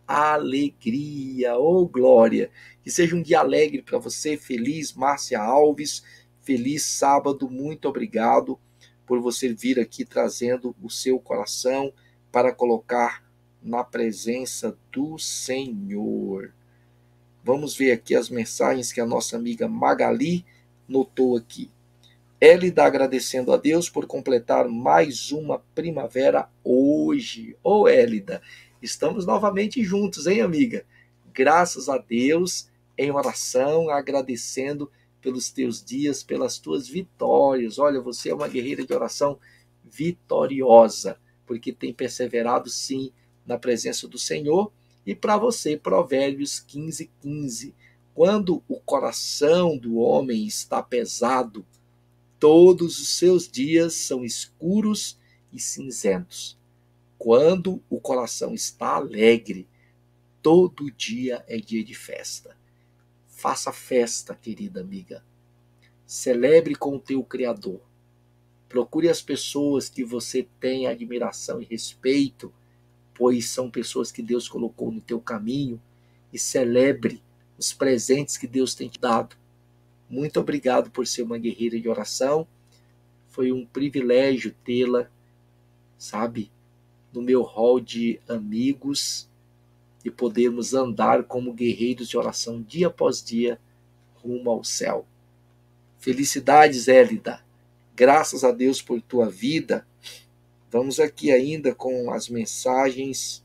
alegria. Oh, glória! Que seja um dia alegre para você, feliz Márcia Alves, feliz sábado, muito obrigado por você vir aqui trazendo o seu coração para colocar na presença do Senhor. Vamos ver aqui as mensagens que a nossa amiga Magali notou aqui. Élida agradecendo a Deus por completar mais uma primavera hoje. Ô Élida, estamos novamente juntos, hein, amiga? Graças a Deus, em oração, agradecendo pelos teus dias, pelas tuas vitórias. Olha, você é uma guerreira de oração vitoriosa, porque tem perseverado, sim, na presença do Senhor. E para você, Provérbios 15, 15. Quando o coração do homem está pesado, todos os seus dias são escuros e cinzentos. Quando o coração está alegre, todo dia é dia de festa. Faça festa, querida amiga. Celebre com o teu Criador. Procure as pessoas que você tem admiração e respeito, pois são pessoas que Deus colocou no teu caminho, e celebre os presentes que Deus tem te dado. Muito obrigado por ser uma guerreira de oração. Foi um privilégio tê-la, sabe, no meu hall de amigos e podermos andar como guerreiros de oração dia após dia rumo ao céu. Felicidades, Élida. Graças a Deus por tua vida. Vamos aqui ainda com as mensagens.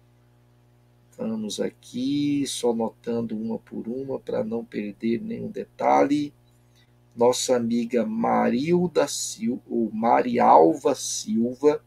Vamos aqui, só notando uma por uma para não perder nenhum detalhe. Nossa amiga Marilda Silva, ou Marialva Silva,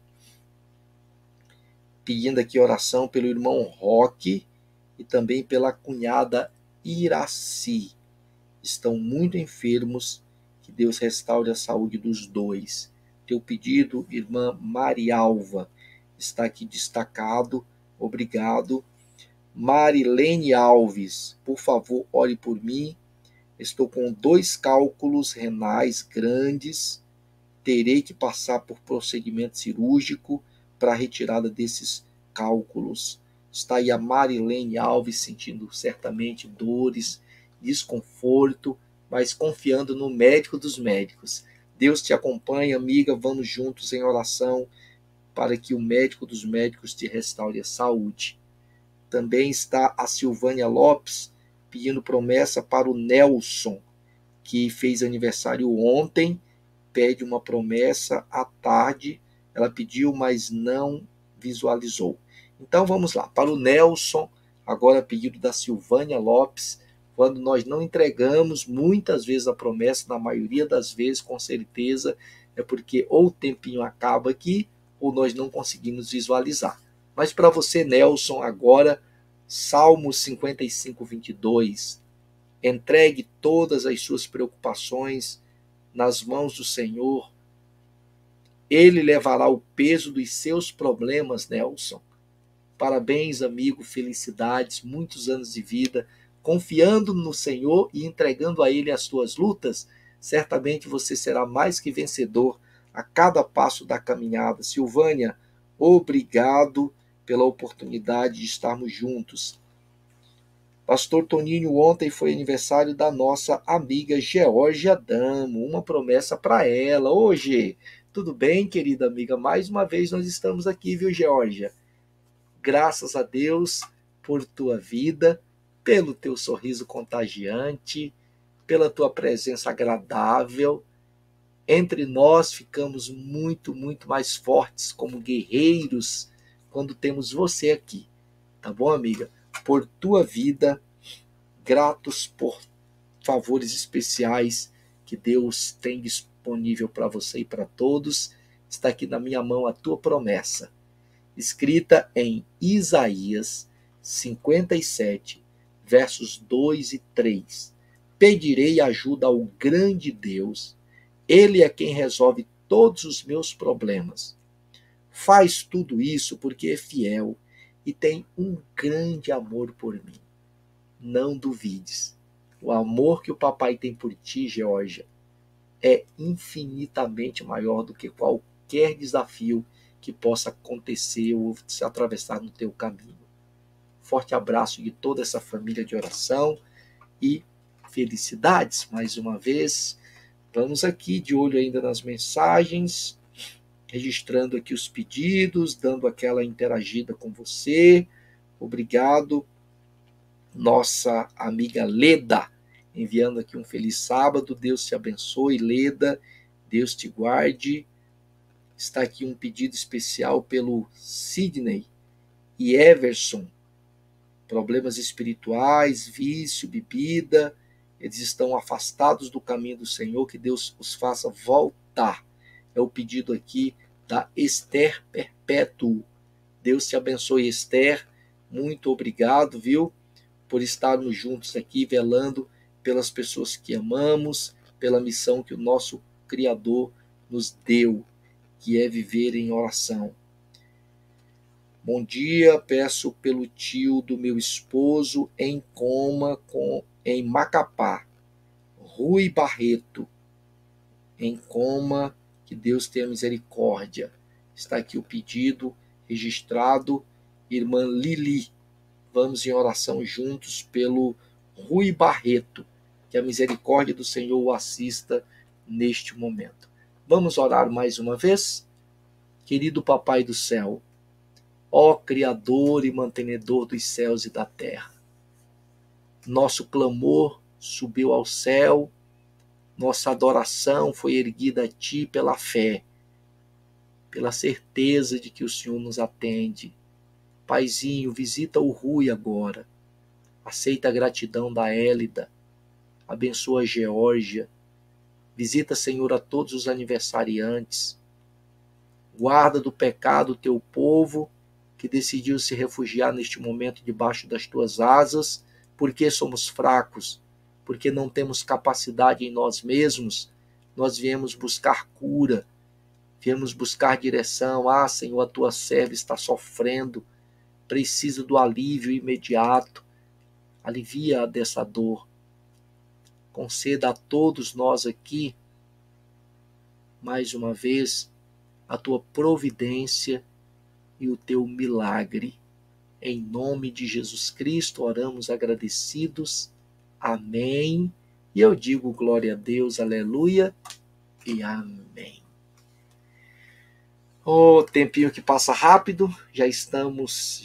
pedindo aqui oração pelo irmão Roque e também pela cunhada Iraci. Estão muito enfermos, que Deus restaure a saúde dos dois. Teu pedido, irmã Marialva, está aqui destacado Obrigado. Marilene Alves, por favor, ore por mim. Estou com 2 cálculos renais grandes. Terei que passar por procedimento cirúrgico para a retirada desses cálculos. Está aí a Marilene Alves sentindo certamente dores, desconforto, mas confiando no médico dos médicos. Deus te acompanha, amiga. Vamos juntos em oração para que o médico dos médicos te restaure a saúde. Também está a Silvânia Lopes pedindo promessa para o Nelson, que fez aniversário ontem. Pede uma promessa à tarde. Ela pediu, mas não visualizou. Então vamos lá. Para o Nelson, agora pedido da Silvânia Lopes. Quando nós não entregamos muitas vezes a promessa, na maioria das vezes, com certeza, é porque ou o tempinho acaba aqui, ou nós não conseguimos visualizar. Mas para você, Nelson, agora, Salmo 55, 22. Entregue todas as suas preocupações nas mãos do Senhor. Ele levará o peso dos seus problemas, Nelson. Parabéns, amigo, felicidades, muitos anos de vida, confiando no Senhor e entregando a Ele as suas lutas. Certamente você será mais que vencedor a cada passo da caminhada. Silvânia, obrigado pela oportunidade de estarmos juntos. Pastor Toninho, ontem foi aniversário da nossa amiga Georgia Damo. Uma promessa para ela. Ô, Gê, tudo bem, querida amiga? Mais uma vez nós estamos aqui, viu, Georgia? Graças a Deus por tua vida, pelo teu sorriso contagiante, pela tua presença agradável. Entre nós ficamos muito, muito mais fortes como guerreiros quando temos você aqui. Tá bom, amiga? Por tua vida, gratos por favores especiais que Deus tem disponível para você e para todos. Está aqui na minha mão a tua promessa, escrita em Isaías 57, versos 2 e 3. Pedirei ajuda ao grande Deus, Ele é quem resolve todos os meus problemas. Faz tudo isso porque é fiel e tem um grande amor por mim. Não duvides. O amor que o papai tem por ti, Georgia, é infinitamente maior do que qualquer desafio que possa acontecer ou se atravessar no teu caminho. Forte abraço de toda essa família de oração e felicidades mais uma vez. Vamos aqui de olho ainda nas mensagens, registrando aqui os pedidos, dando aquela interagida com você. Obrigado, nossa amiga Leda, enviando aqui um feliz sábado. Deus te abençoe, Leda. Deus te guarde. Está aqui um pedido especial pelo Sidney e Everson. Problemas espirituais, vício, bebida. Eles estão afastados do caminho do Senhor. Que Deus os faça voltar. É o pedido aqui da Esther Perpétuo. Deus te abençoe, Esther. Muito obrigado, viu? Por estarmos juntos aqui, velando pelas pessoas que amamos, pela missão que o nosso Criador nos deu, que é viver em oração. Bom dia, peço pelo tio do meu esposo em coma em Macapá, Rui Barreto, em coma, que Deus tenha misericórdia. Está aqui o pedido registrado, irmã Lili. Vamos em oração juntos pelo Rui Barreto, que a misericórdia do Senhor o assista neste momento. Vamos orar mais uma vez? Querido Papai do céu, ó Criador e mantenedor dos céus e da terra, nosso clamor subiu ao céu, nossa adoração foi erguida a Ti pela fé, pela certeza de que o Senhor nos atende. Paizinho, visita o Rui agora, aceita a gratidão da Hélida, abençoa a Geórgia, visita, Senhor, a todos os aniversariantes, guarda do pecado o Teu povo, que decidiu se refugiar neste momento debaixo das Tuas asas, porque somos fracos, porque não temos capacidade em nós mesmos, nós viemos buscar cura, viemos buscar direção. Ah, Senhor, a Tua serva está sofrendo, precisa do alívio imediato. Alivia dessa dor. Conceda a todos nós aqui, mais uma vez, a tua providência e o teu milagre. Em nome de Jesus Cristo, oramos agradecidos. Amém. E eu digo glória a Deus, aleluia e amém. Oh, tempinho que passa rápido, já estamos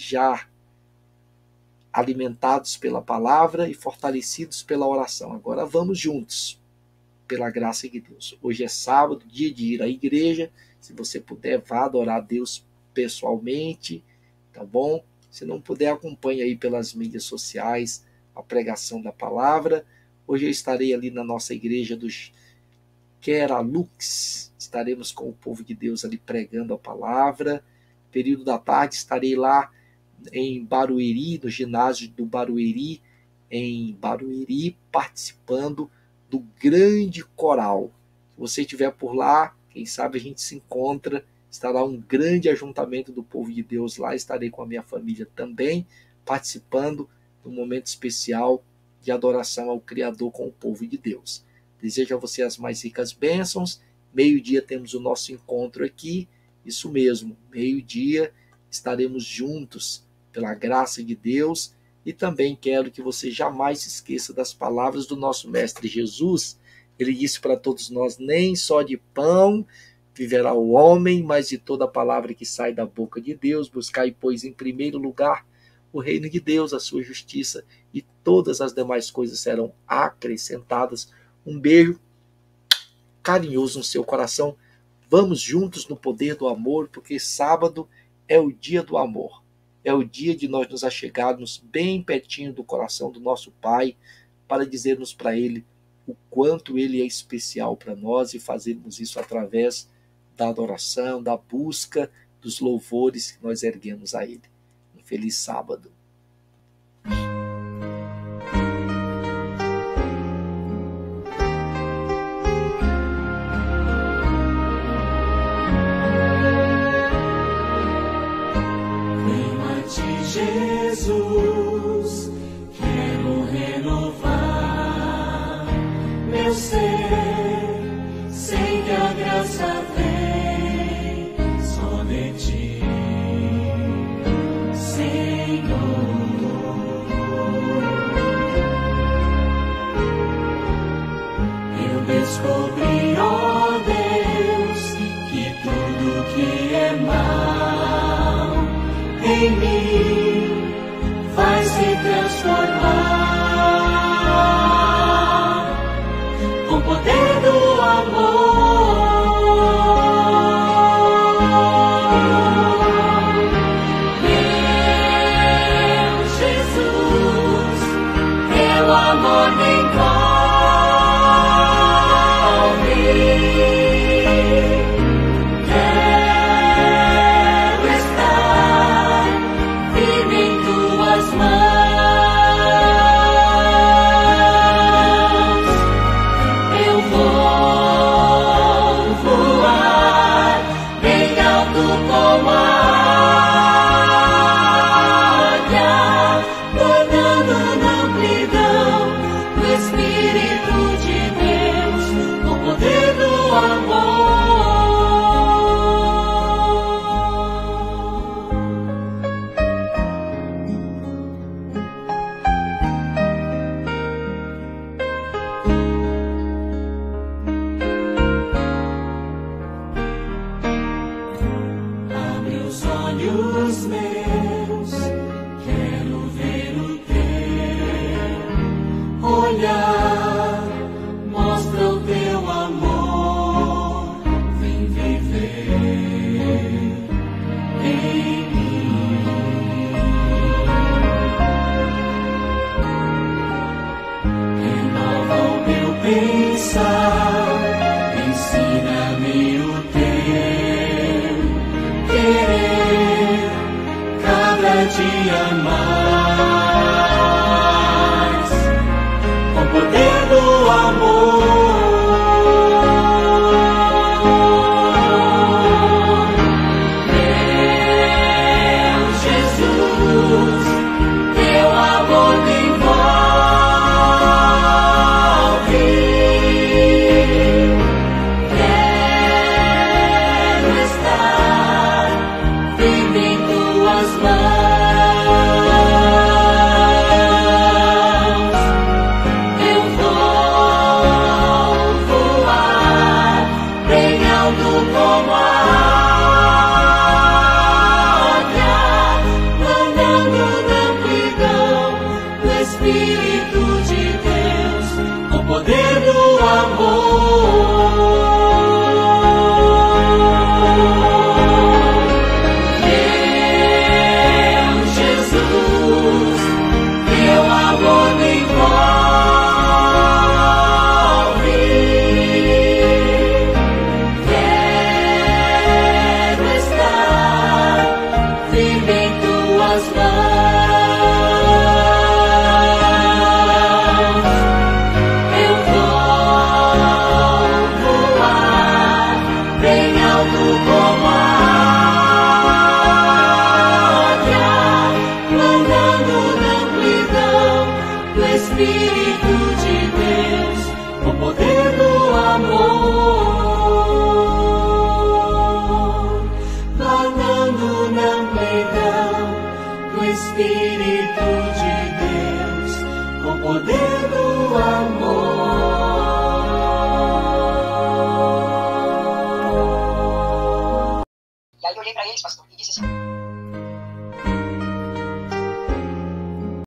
alimentados pela palavra e fortalecidos pela oração. Agora vamos juntos, pela graça de Deus. Hoje é sábado, dia de ir à igreja. Se você puder, vá adorar a Deus pessoalmente, tá bom? Se não puder, acompanhe aí pelas mídias sociais a pregação da palavra. Hoje eu estarei ali na nossa igreja dos Queralux. Estaremos com o povo de Deus ali pregando a palavra. Período da tarde estarei lá em Barueri, no ginásio do Barueri, em Barueri, participando do grande coral. Se você estiver por lá, quem sabe a gente se encontra. Estará um grande ajuntamento do povo de Deus lá. Estarei com a minha família também, participando de um momento especial de adoração ao Criador com o povo de Deus. Desejo a você as mais ricas bênçãos. Meio-dia temos o nosso encontro aqui. Isso mesmo, meio-dia estaremos juntos pela graça de Deus. E também quero que você jamais se esqueça das palavras do nosso Mestre Jesus. Ele disse para todos nós: nem só de pão viverá o homem, mas de toda a palavra que sai da boca de Deus. Buscai, pois, em primeiro lugar o reino de Deus, a sua justiça, e todas as demais coisas serão acrescentadas. Um beijo carinhoso no seu coração. Vamos juntos no poder do amor, porque sábado é o dia do amor. É o dia de nós nos achegarmos bem pertinho do coração do nosso Pai, para dizermos para Ele o quanto Ele é especial para nós, e fazermos isso através da adoração, da busca, dos louvores que nós erguemos a Ele. Um feliz sábado. Jesus, quero renovar meu ser, sei que a graça vem só de ti, Senhor. Eu descobri, ó Deus, que tudo que é mal em mim vai se transformar com o poder do amor. Meu Jesus, teu amor me envolve. Quero estar firme em tuas mãos. Eu vou voar bem alto como a águia, bordando na amplidão do Espírito de Deus, com o poder do amor. Abre os olhos meus, quero ver o teu olhar, mostra o teu amor, vem viver em mim. Renova o meu pensar, ensina-me o teu querer, cada dia mais, com poder Espírito de Deus, com poder do amor.